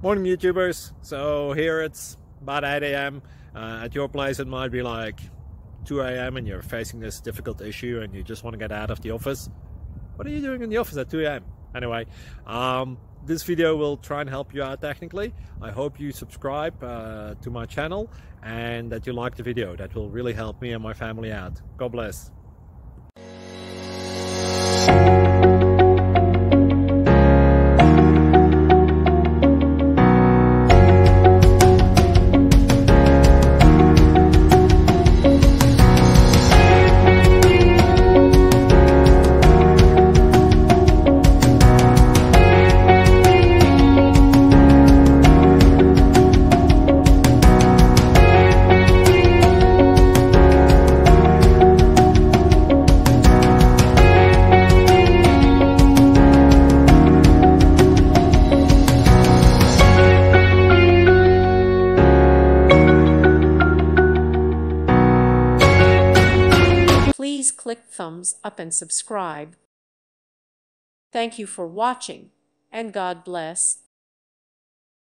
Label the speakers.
Speaker 1: Morning YouTubers. So here it's about 8 a.m. At your place it might be like 2 a.m. and you're facing this difficult issue and you just want to get out of the office. What are you doing in the office at 2 a.m.? Anyway, this video will try and help you out technically. I hope you subscribe to my channel and that you like the video. That will really help me and my family out. God bless.
Speaker 2: Please click thumbs up and subscribe. Thank you for watching, and God bless.